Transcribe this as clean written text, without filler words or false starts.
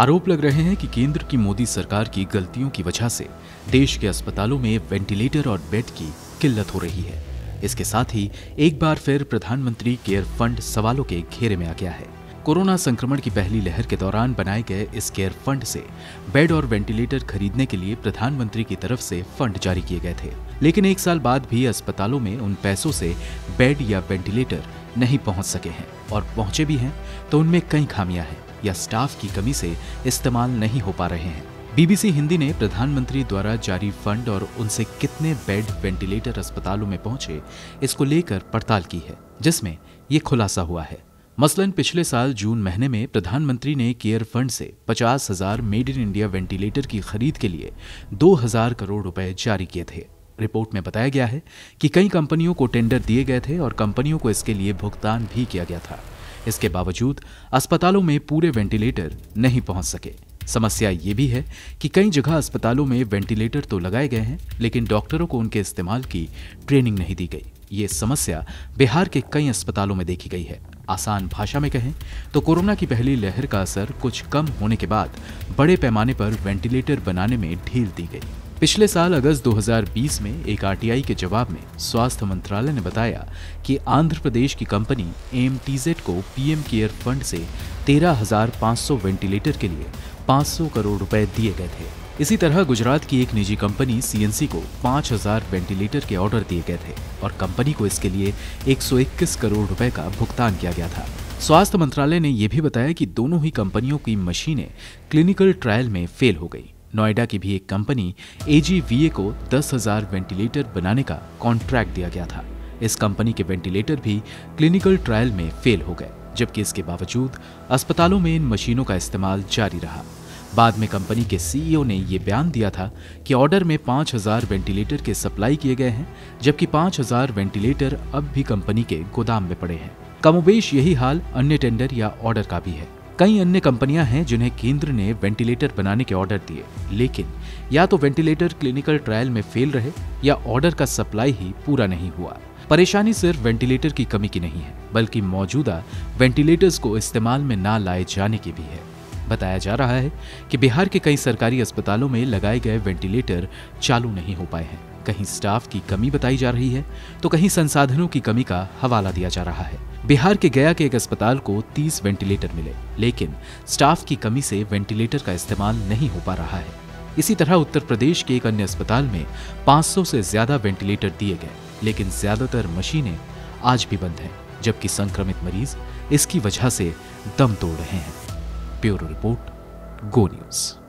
आरोप लग रहे हैं कि केंद्र की मोदी सरकार की गलतियों की वजह से देश के अस्पतालों में वेंटिलेटर और बेड की किल्लत हो रही है। इसके साथ ही एक बार फिर प्रधानमंत्री केयर फंड सवालों के घेरे में आ गया है। कोरोना संक्रमण की पहली लहर के दौरान बनाए गए इस केयर फंड से बेड और वेंटिलेटर खरीदने के लिए प्रधानमंत्री की तरफ से फंड जारी किए गए थे, लेकिन एक साल बाद भी अस्पतालों में उन पैसों से बेड या वेंटिलेटर नहीं पहुंच सके हैं, और पहुंचे भी हैं तो उनमें कई खामियां हैं या स्टाफ की कमी से इस्तेमाल नहीं हो पा रहे हैं। बीबीसी हिंदी ने प्रधानमंत्री द्वारा जारी फंड और उनसे कितने बेड वेंटिलेटर अस्पतालों में पहुंचे इसको लेकर पड़ताल की है, जिसमें ये खुलासा हुआ है। मसलन पिछले साल जून महीने में प्रधानमंत्री ने केयर फंड से 50,000 मेड इन इंडिया वेंटिलेटर की खरीद के लिए 2,000 करोड़ रुपए जारी किए थे। रिपोर्ट में बताया गया है कि कई कंपनियों को टेंडर दिए गए थे और कंपनियों को इसके लिए भुगतान भी किया गया था। इसके बावजूद अस्पतालों में पूरे वेंटिलेटर नहीं पहुंच सके। समस्या ये भी है कि कई जगह अस्पतालों में वेंटिलेटर तो लगाए गए हैं, लेकिन डॉक्टरों को उनके इस्तेमाल की ट्रेनिंग नहीं दी गई। ये समस्या बिहार के कई अस्पतालों में देखी गई है। आसान भाषा में कहें तो कोरोना की पहली लहर का असर कुछ कम होने के बाद बड़े पैमाने पर वेंटिलेटर बनाने में ढील दी गई। पिछले साल अगस्त 2020 में एक आरटीआई के जवाब में स्वास्थ्य मंत्रालय ने बताया कि आंध्र प्रदेश की कंपनी AMTZ को पीएम केयर फंड से 13,500 वेंटिलेटर के लिए 500 करोड़ रुपए दिए गए थे। इसी तरह गुजरात की एक निजी कंपनी CNC को 5,000 वेंटिलेटर के ऑर्डर दिए गए थे और कंपनी को इसके लिए 121 करोड़ रुपए का भुगतान किया गया था। स्वास्थ्य मंत्रालय ने यह भी बताया कि दोनों ही कंपनियों की मशीनें क्लिनिकल ट्रायल में फेल हो गई। नोएडा की भी एक कंपनी AGVA को 10,000 वेंटिलेटर बनाने का कॉन्ट्रैक्ट दिया गया था। इस कंपनी के वेंटिलेटर भी क्लिनिकल ट्रायल में फेल हो गए, जबकि इसके बावजूद अस्पतालों में इन मशीनों का इस्तेमाल जारी रहा। बाद में कंपनी के CEO ने यह बयान दिया था कि ऑर्डर में 5,000 वेंटिलेटर के सप्लाई किए गए हैं, जबकि 5,000 वेंटिलेटर अब भी कंपनी के गोदाम में पड़े हैं। कमोबेश यही हाल अन्य टेंडर या ऑर्डर का भी है। कई अन्य कंपनियां हैं जिन्हें केंद्र ने वेंटिलेटर बनाने के ऑर्डर दिए, लेकिन या तो वेंटिलेटर क्लिनिकल ट्रायल में फेल रहे या ऑर्डर का सप्लाई ही पूरा नहीं हुआ। परेशानी सिर्फ वेंटिलेटर की कमी की नहीं है, बल्कि मौजूदा वेंटिलेटर्स को इस्तेमाल में ना लाए जाने की भी है। बताया जा रहा है कि बिहार के कई सरकारी अस्पतालों में लगाए गए वेंटिलेटर चालू नहीं हो पाए हैं। कहीं स्टाफ की कमी बताई जा रही है तो कहीं संसाधनों की कमी का हवाला दिया जा रहा है। बिहार के गया के एक अस्पताल को 30 वेंटिलेटर मिले, लेकिन स्टाफ की कमी से वेंटिलेटर का इस्तेमाल नहीं हो पा रहा है। इसी तरह उत्तर प्रदेश के एक अन्य अस्पताल में 500 से ज्यादा वेंटिलेटर दिए गए, लेकिन ज्यादातर मशीनें आज भी बंद हैं, जबकि संक्रमित मरीज इसकी वजह से दम तोड़ रहे हैं। Bureau report, Go news.